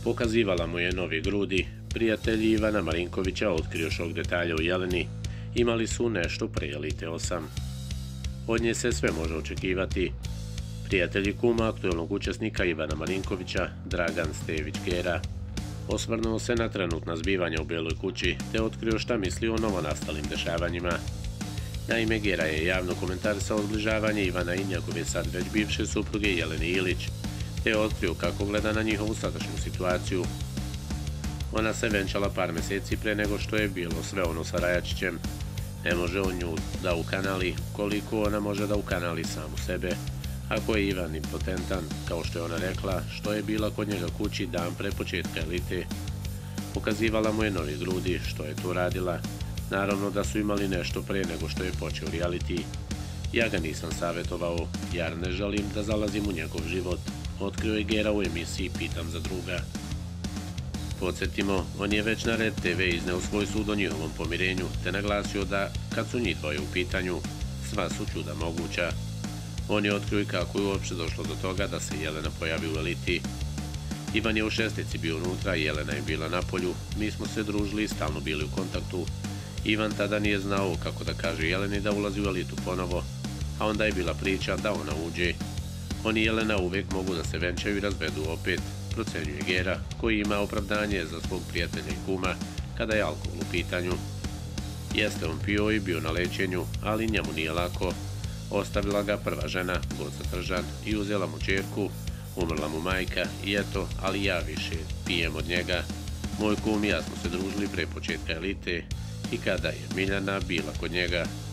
Pokazivala mu je novi grudi. Prijatelji Ivana Marinkovića otkrio šok detalja u Jeleni. Imali su nešto pre elite 8. Od nje se sve može očekivati. Prijatelji kuma aktuelnog učesnika Ivana Marinkovića, Dragan Stević-Gera, osvrnuo se na trenutna zbivanja u Beloj kući te otkrio šta misli o novonastalim dešavanjima. Naime, Gera je javno komentarisao zbližavanje Ivana i njegove sad već bivše supruge Jelene Ilić, te je otkrio kako gleda na njihovu sadašnju situaciju. Ona se venčala par meseci pre nego što je bilo sve ono sa Rajačićem. Ne može on nju da ukanali koliko ona može da ukanali samu sebe. Ako je Ivan impotentan, kao što je ona rekla, što je bila kod njega kući dan pre početka elite. Pokazivala mu je novi grudi, što je to radila. Naravno da su imali nešto pre nego što je počeo reality. Ja ga nisam savjetovao, jer ne želim da zalazim u njegov život, otkrio je Gera u emisiji Pitam za druga. Podsjetimo, on je već na Red TV izneo svoj sud o njihovom pomirenju, te naglasio da, kad su njih dvoje u pitanju, sva su čuda moguća. On je otkrio i kako je uopšte došlo do toga da se Jelena pojavi u eliti. Ivan je u šestici bio unutra, Jelena je bila na polju, mi smo se družili i stalno bili u kontaktu. Ivan tada nije znao kako da kaže Jeleni da ulazi u elitu ponovo, a onda je bila priča da ona uđe. On i Jelena uvijek mogu da se venčaju i razvedu opet, procenjuje Gera, koji ima opravdanje za svog prijatelja i kuma kada je alkohol u pitanju. Jeste on pio i bio na lečenju, ali njemu nije lako. Ostavila ga prva žena, Goca Tržan, i uzela mu ćerku, umrla mu majka i eto, ali ja više pijem od njega. Moj kum i ja smo se družili pre početka elite i kada je Miljana bila kod njega,